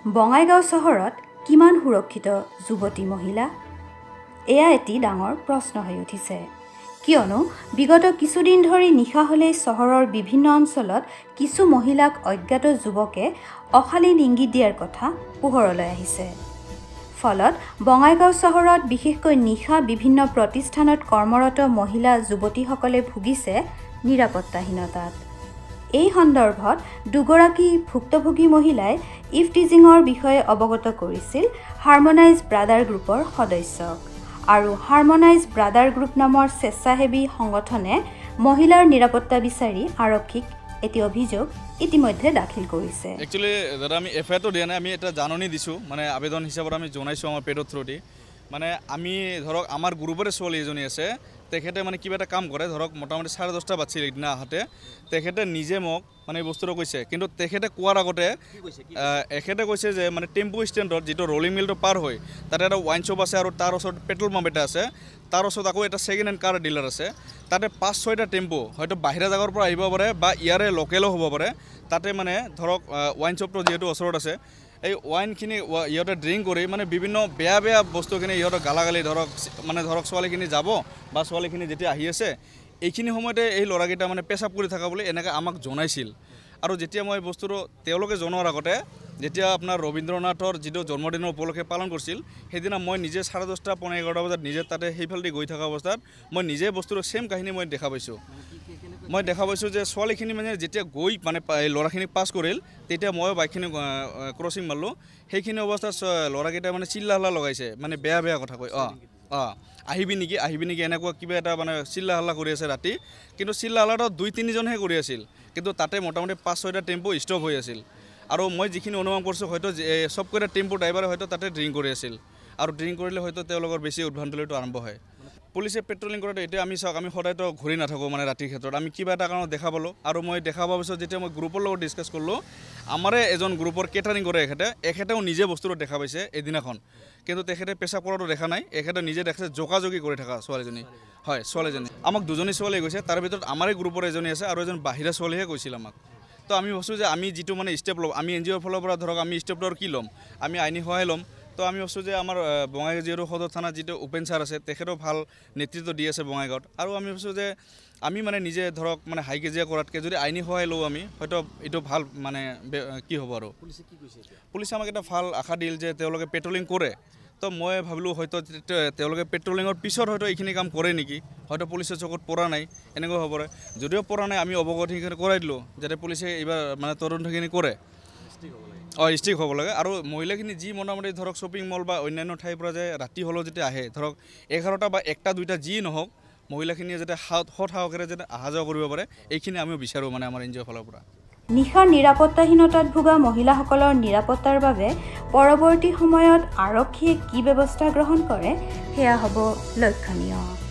বঙাইগাঁও চহৰত কিমান সুৰক্ষিত যুৱতী মহিলা এয়া এটি ডাঙৰ প্ৰশ্ন হৈ উঠিছে কিয়নো বিগত কিছুদিন ধৰি নিশা হলেই চহৰৰ বিভিন্ন অঞ্চলত কিছু মহিলাক অজ্ঞাত যুৱকে অশালীন ইংগিত দিয়াৰ কথা পোহৰলৈ আহিছে ফলত বঙাইগাঁও চহৰত বিশেষকৈ নিশা বিভিন্ন প্ৰতিষ্ঠানত কৰ্মৰত মহিলা যুৱতীসকলে ভুগিছে নিৰাপত্তাহীনতাত এই সন্দৰ্ভত দুগৰাকী ভুক্তভোগী মহিলাই টিজিঙৰ বিষয়ে অৱগত কৰিছিল হাৰমনাইজ ব্ৰাদাৰ গ্ৰুপৰ সদস্যক আৰু হাৰমনাইজ ব্ৰাদাৰ গ্ৰুপ নামৰ স্বেচ্ছাসেৱী সংগঠনে মহিলাৰ নিৰাপত্তা বিচাৰি আৰক্ষীক এটি অভিযোগ ইতিমধ্যে দাখিল কৰিছে একচুয়ালি দাদা আমি এফআইআৰটো দিয়া নাই আমি এটা জাননী দিছো মানে আবেদন হিচাপত আমি জনাইছো আমাৰ পেডৰ থ্ৰুদি মানে আমি ধৰক আমাৰ গ্ৰুপৰে ছোৱালী এজনী আছে তেখেতে মানে কিবা এটা কাম কৰে ধৰক মোটামুটি 10:30 বাজিছিল একদিনা আহতে তেখেতে নিজে মোক মানে বস্তুটো কৈছে কিন্তু তেখেতে কোৱাৰ আগতে এখেতে কৈছে যে মানে টেম্পো ষ্টেণ্ডত যেটো ৰলিং মিলটো পাৰ হয় তাতে এটা ওয়াইন শ্বপ আছে আৰু তাৰ ওচৰত পেট্ৰল পাম্প এটা আছে তাৰ ওচৰত আকৌ এটা সেকেন্ড হ্যান্ড কাৰ ডিলাৰ আছে তাতে 5-6টা টেম্পো হয়তো বাহিৰা জাগাৰ পৰা আহিব পাৰে বা ইয়াৰে লোকেলো হ'ব পাৰে তাতে মানে ধৰক ওয়াইন শ্বপটো যেটো ওচৰত আছে এই ওয়াইনখিনি ইহঁতে ড্ৰিংক কৰি মানে বিভিন্ন বেয়া বেয়া বস্তুখিনি ইহঁতে গালাগালি ধৰক মানে ধৰক ছোৱালীখিনি যাব বা ছোৱালীখিনি যেতিয়া আহি আছে এইখিনি সময়তে এই ল'ৰাকেইটা মানে পেছাব কৰি থকা বুলি এনেকৈ আমাক জনাইছিল আৰু যেতিয়া মই বস্তুটো তেওঁলোকে জনোৱাৰ আগতে যেতিয়া আপোনাৰ ৰবীন্দ্ৰনাথৰ যিটো জন্মদিনৰ উপলক্ষে পালন কৰিছিল সেইদিনা মই নিজে 10:30-11 বজাত নিজে তাতে সেইফালেদি গৈ থকা অৱস্থাত মই নিজে বস্তুটো সেম কাহিনী মই দেখা পাইছোঁ মই দেখা পাইছোঁ যে ছোৱালীখিনি মানে যেতিয়া গৈ মানে ল'ৰাখিনিক পাছ কৰিল তেতিয়া মই বাইকখিনি ক্ৰছিং মাৰলোঁ সেইখিনি অৱস্থাত ল'ৰাকেইটা মানে চিল্লা হাল্লা লগাইছে মানে বেয়া বেয়া কথা কৈ আহিবি নেকি এনেকুৱা কিবা এটা মানে চিল্লা হাল্লা কৰি আছে ৰাতি কিন্তু চিল্লা হাল্লাটো 2-3জনহে কৰি আছিল কিন্তু তাতে মোটামুটি 5-6টা টেম্পো ষ্টপ হৈ আছিল আৰু মই যিখিনি অনুমান কৰিছোঁ হয়তো সবকটা টেম্পো ড্ৰাইভাৰে হয়তো তাতে ড্ৰিংক কৰি আছিল আৰু ড্ৰিংক কৰিলে হয়তো তেওঁলোকৰ বেছি উদ্ভ্ৰান্তিটো আৰম্ভ হয় পুলিচে পেট্ৰলিং কৰোঁতে এতিয়া আমি চাওক আমি সদায়তো ঘূৰি নাথাকোঁ মানে ৰাতিৰ ক্ষেত্ৰত আমি কিবা এটা কাৰণত দেখা পালোঁ আৰু মই দেখা পোৱাৰ পিছত যেতিয়া মই গ্ৰুপৰ লগত ডিছকাছ কৰিলোঁ আমাৰে এজন গ্ৰুপৰ কেটাৰিং কৰে এখেতেও নিজে বস্তুটো দেখা পাইছে এদিনাখন কিন্তু তেখেতে পেছাব কৰাটো দেখা নাই এখেতে নিজে দেখাইছে জোকাজোকি কৰি থকা ছোৱালীজনী হয় ছোৱালীজনী আমাক দুজনী ছোৱালী গৈছে তাৰ ভিতৰত আমাৰে গ্ৰুপৰ এজনী আছে আৰু এজন বাহিৰা ছোৱালীহে কৈছিল আমাক তো আমি ভাবছোঁ যে আমি যিটো মানে ষ্টেপ ল'ম আমি এনজিঅ'ৰ ফালৰ পৰা ধৰক আমি ষ্টেপৰ কি ল'ম আমি আইনী সহায় ল'ম তো আমি ভাবছোঁ যে আমাৰ বঙাইগাঁও যিহেতু সদৰ থানাত যিটো উপেন ছাৰ আছে তেখেতেও ভাল নেতৃত্ব দি আছে বঙাইগাঁৱত আৰু আমি ভাবছোঁ যে আমি মানে নিজে ধৰক মানে হাই কেজিয়া কৰাতকৈ যদি আইনী সহায় লওঁ আমি হয়তো এইটো ভাল মানে কি হ'ব আৰু পুলিচে আমাক এটা ভাল আশা দিল যে তেওঁলোকে পেট্ৰলিং কৰে তো মই ভাবিলোঁ হয়তো তেওঁলোকে পেট্ৰলিঙৰ পিছত হয়তো এইখিনি কাম কৰে নেকি হয়তো পুলিচৰ চকুত পৰা নাই এনেকুৱা হ'ব পাৰে যদিও পৰা নাই আমি অৱগতিখিনি কৰাই দিলোঁ যাতে পুলিচে এইবাৰ মানে তদন্তখিনি কৰে ষ্ট্ৰিক হ'ব লাগে আৰু মহিলাখিনি যি মোটামুটি ধৰক শ্বপিং মল বা অন্যান্য ঠাইৰ পৰা যে ৰাতি হ'লেও যেতিয়া আহে ধৰক 11টা বা 1টা-2টা যি নহওক মহিলাখিনিয়ে যাতে সৎ সাহসেৰে যাতে অহা যোৱা কৰিব পাৰে এইখিনি আমিও বিচাৰোঁ মানে আমাৰ এনজিঅ'ৰ ফালৰ পৰা নিশাৰ নিৰাপত্তাহীনতাত ভোগা মহিলাসকলৰ নিৰাপত্তাৰ বাবে পৰৱৰ্তী সময়ত আৰক্ষীয়ে কি ব্যৱস্থা গ্ৰহণ কৰে সেয়া হ'ব লক্ষণীয়